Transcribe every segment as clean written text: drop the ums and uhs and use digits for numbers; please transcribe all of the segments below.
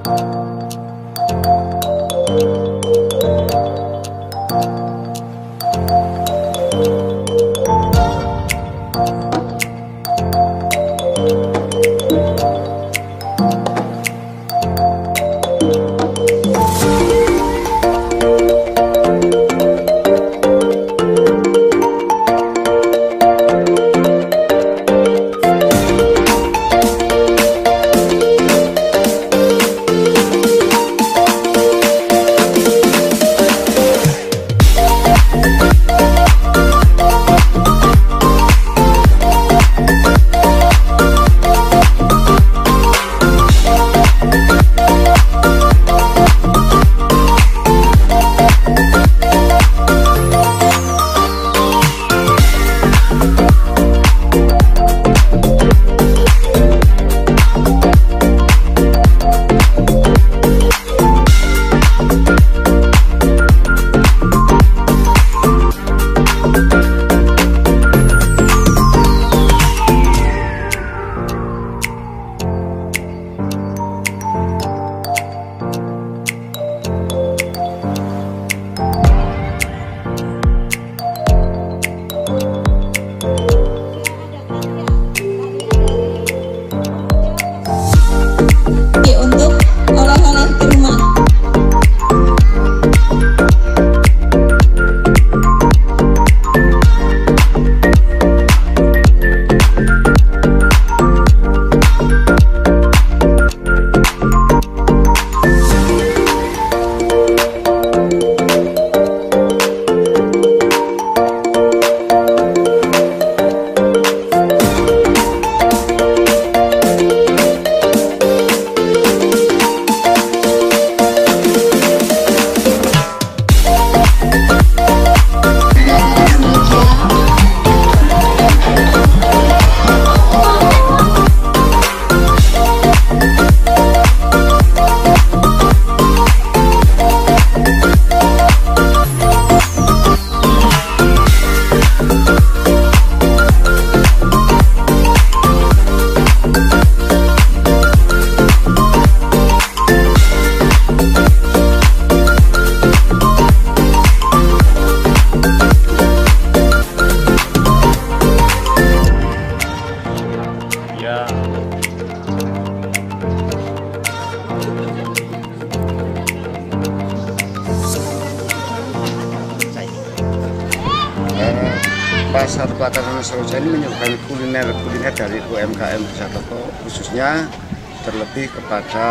Pasar Pelataran Seroja ini menyuguhkan kuliner dari UMKM Desa Toko, khususnya terlebih kepada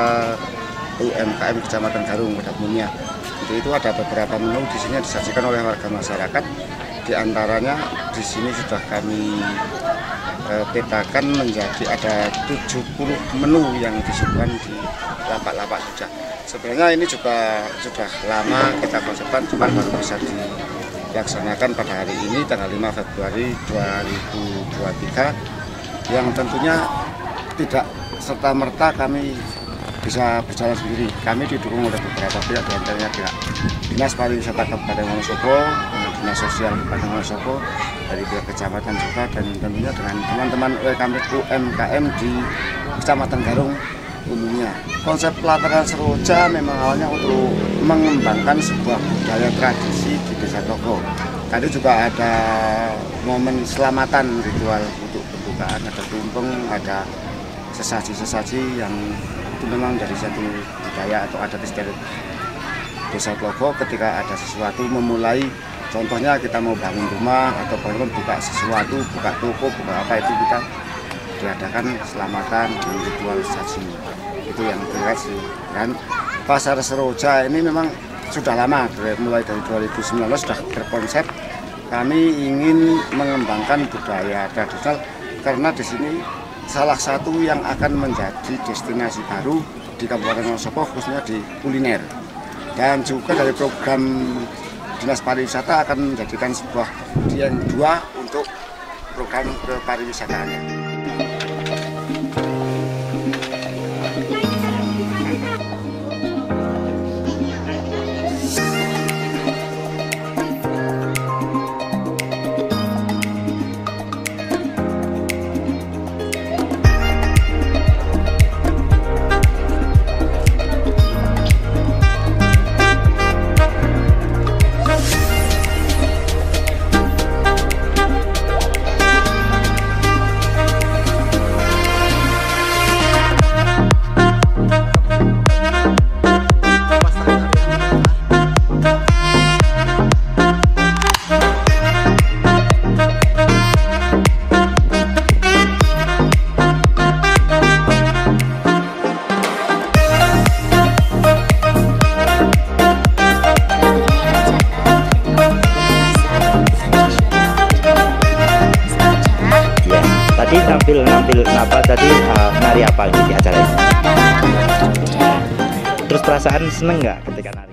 UMKM Kecamatan Garung pada umumnya. Untuk itu ada beberapa menu di sini yang disajikan oleh warga masyarakat. Di antaranya di sini sudah kami petakan menjadi ada 70 menu yang disuguhkan di lapak-lapak saja. Sebenarnya ini juga sudah lama kita konsepkan, cuma baru bisa dilaksanakan pada hari ini tanggal 5 Februari 2023 yang tentunya tidak serta-merta kami bisa berjalan sendiri. Kami didukung oleh beberapa pihak, di antaranya pihak Dinas Pariwisata Kabupaten Wonosobo, Dinas Sosial Kabupaten Wonosobo, dari pihak kecamatan juga, dan tentunya dengan teman-teman UMKM di Kecamatan Garung umumnya. Konsep Pelataran Seroja memang awalnya untuk mengembangkan sebuah budaya tradisi di Desa Toko. Tadi juga ada momen selamatan ritual untuk pembukaan, ada tumpeng, ada sesaji-sesaji yang itu memang dari satu budaya atau adat istiadat Desa Toko. Ketika ada sesuatu memulai, contohnya kita mau bangun rumah atau bangun buka sesuatu, buka toko, buka apa, itu kita diadakan selamatan dengan ritual sesaji. Itu yang terlihat sih. Dan Pasar Seroja ini memang sudah lama, mulai dari 2019 sudah berkonsep kami ingin mengembangkan budaya tradisional, karena di sini salah satu yang akan menjadi destinasi baru di Kabupaten Wonosobo, khususnya di kuliner. Dan juga dari program Dinas Pariwisata akan menjadikan sebuah yang dua untuk program pariwisataannya. nampil apa tadi, nari apa di acara ini? Terus perasaan seneng nggak ketika nari?